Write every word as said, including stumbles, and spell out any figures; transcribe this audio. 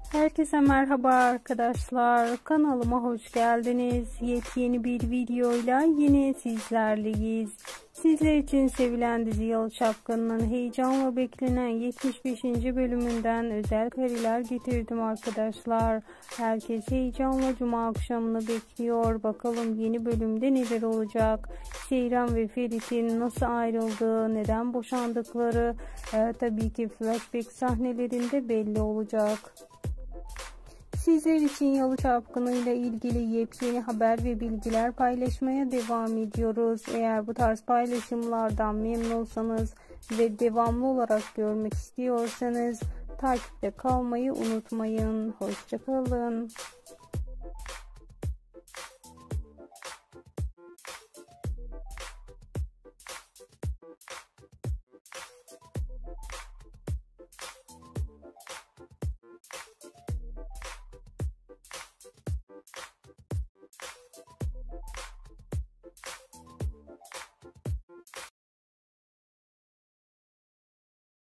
Herkese merhaba arkadaşlar. Kanalıma hoş geldiniz. Yepyeni bir videoyla yine sizlerleyiz. Sizler için sevilen dizi Yalı Çapkını'nın heyecanla beklenen yetmiş beşinci bölümünden özel kareler getirdim arkadaşlar. Herkes heyecanla cuma akşamını bekliyor. Bakalım yeni bölümde neler olacak? Seyran ve Ferit'in nasıl ayrıldığı, neden boşandıkları e, tabii ki flashback sahnelerinde belli olacak. Sizler için Yalı Çapkını ile ilgili yepyeni haber ve bilgiler paylaşmaya devam ediyoruz. Eğer bu tarz paylaşımlardan memnunsanız ve devamlı olarak görmek istiyorsanız takipte kalmayı unutmayın. Hoşça kalın.